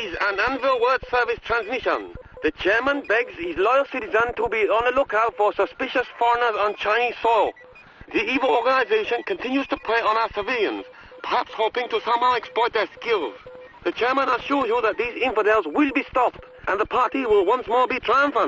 is an Anvil World Service transmission. The chairman begs his loyal citizens to be on the lookout for suspicious foreigners on Chinese soil. The evil organization continues to prey on our civilians, perhaps hoping to somehow exploit their skills. The chairman assures you that these infidels will be stopped, and the party will once more be triumphant.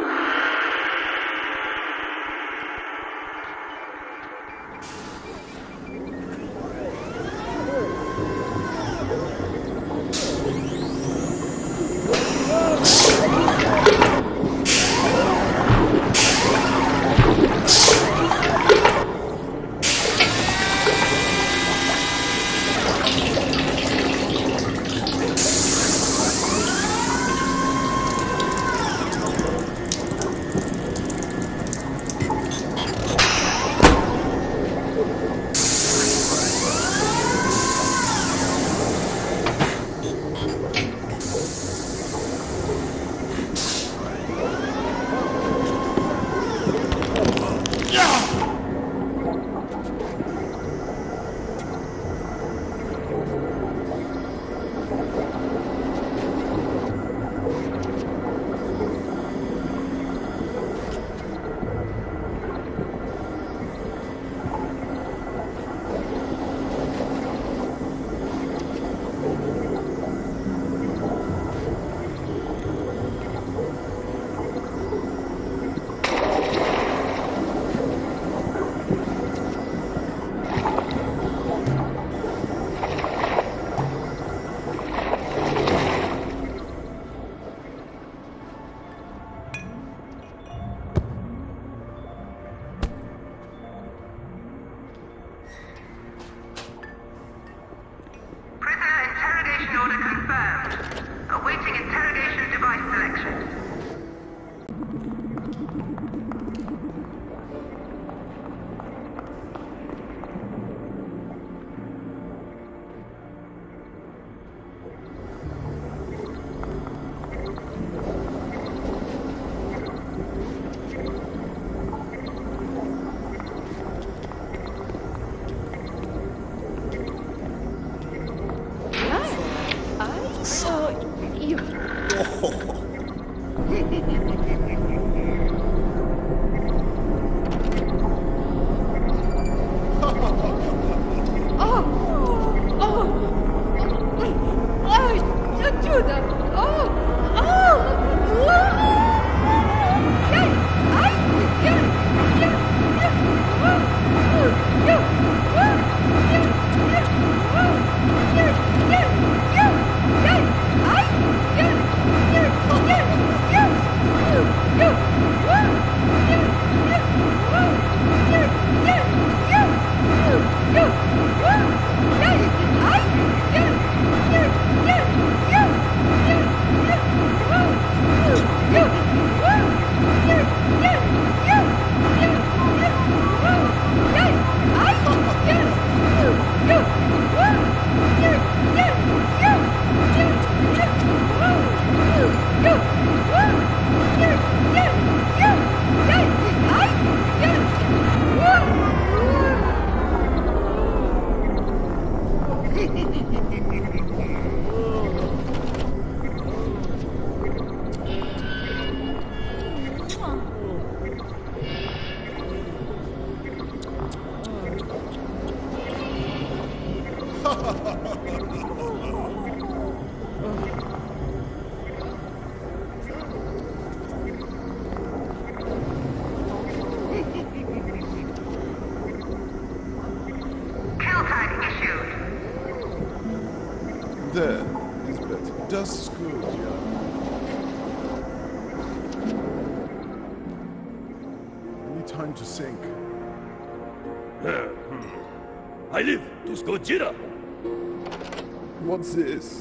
There, Lisbeth. Das ist gut, ja. Any time to sink. I live to Skojira. What's this?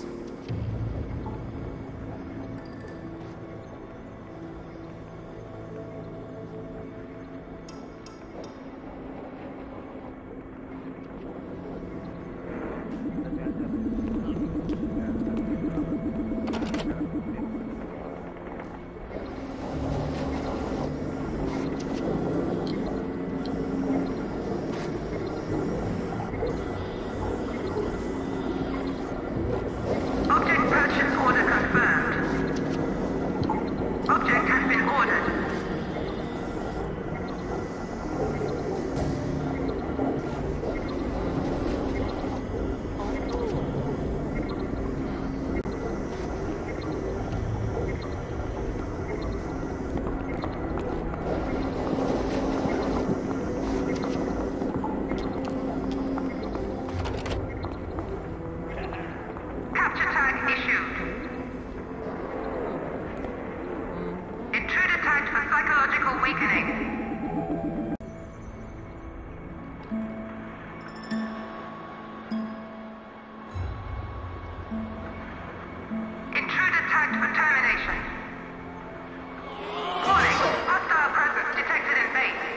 tagged for termination. Warning, hostile presence detected in base.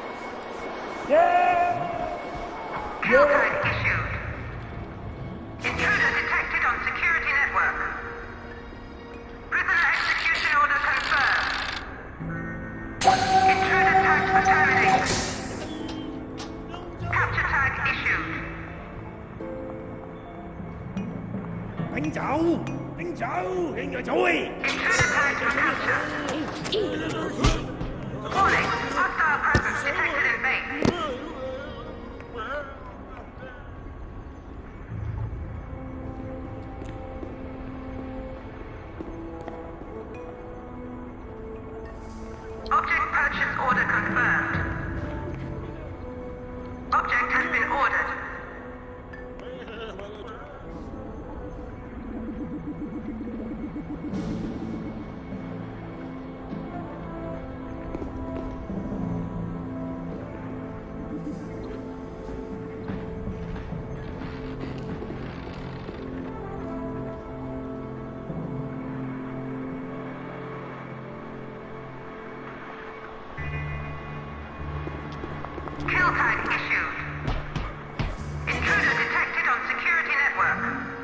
Kill tag issued. Intruder detected on security network. Prisoner execution order confirmed. Intruder tagged for termination. Capture tag issued. Đánh cháu anh ở cháu ơi. Intruder tagged for capture. Warning, hostile presence detected in base. Object purchase order confirmed. Object has been ordered. Kill tag issued. Intruder detected on security network.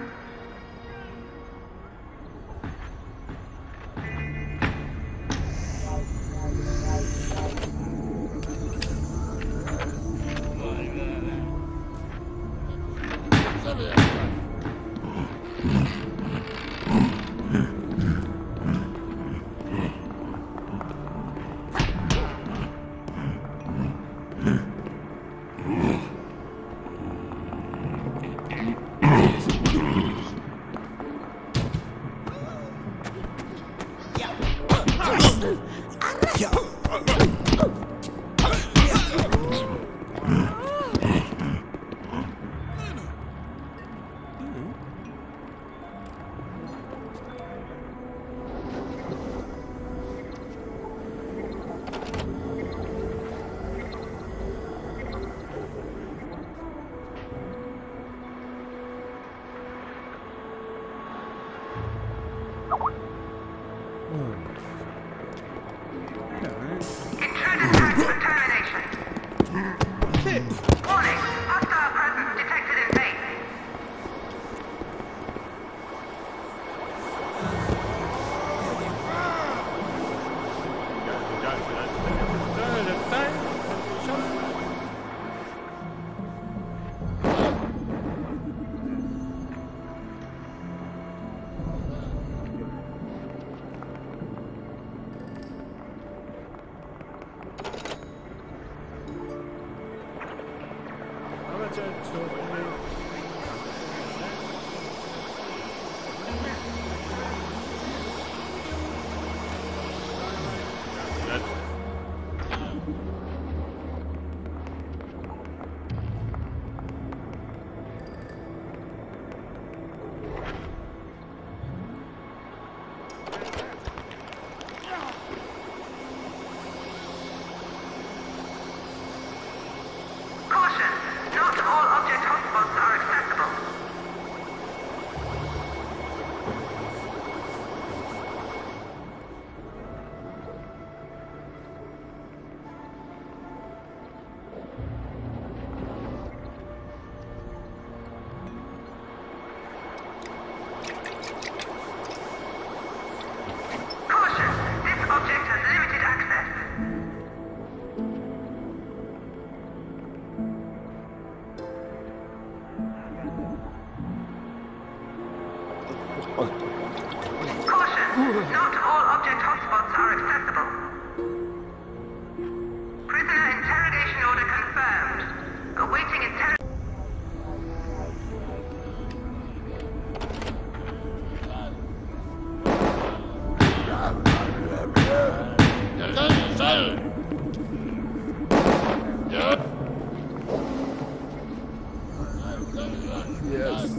Intruder tagged for termination. Warning, hostile presence detected in base. Caution, not all object hotspots are accessible. Caution, this object has limited access. Caution, not all object hotspots are accessible. Prisoner interrogation order confirmed. Awaiting interrogation. Yes.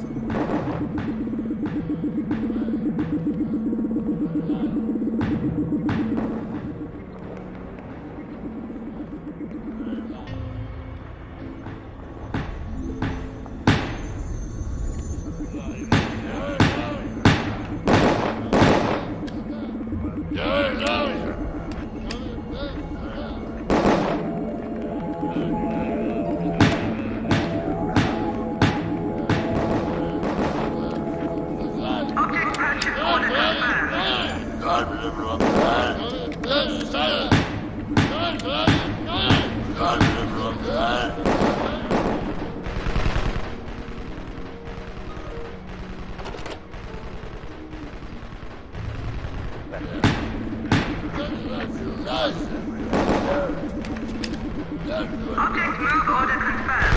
Object move order confirmed.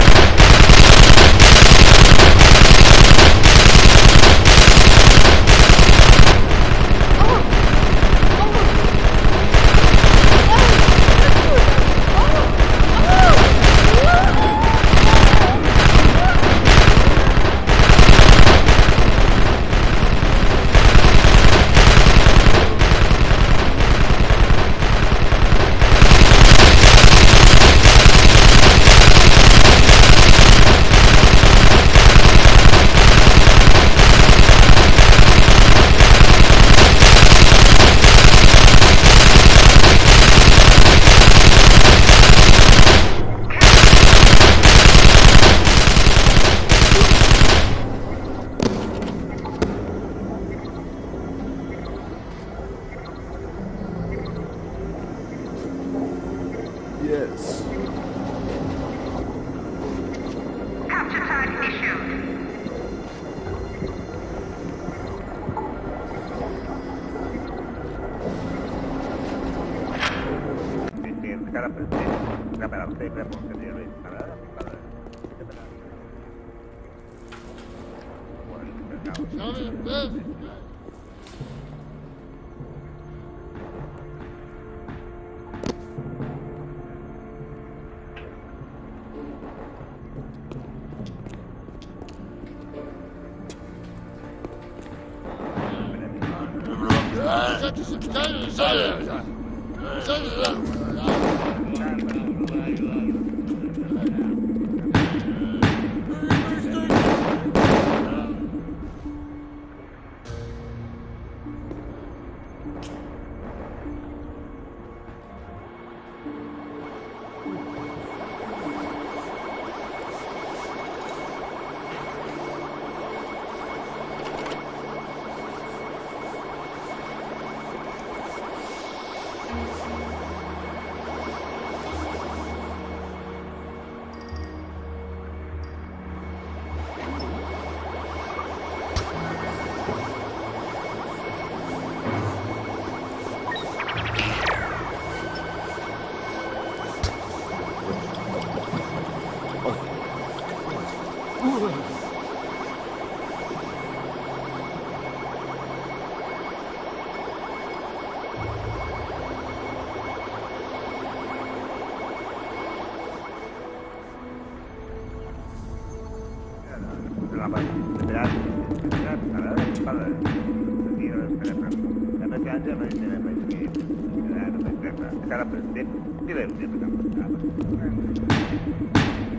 Yes. Capture tag issued. Cara,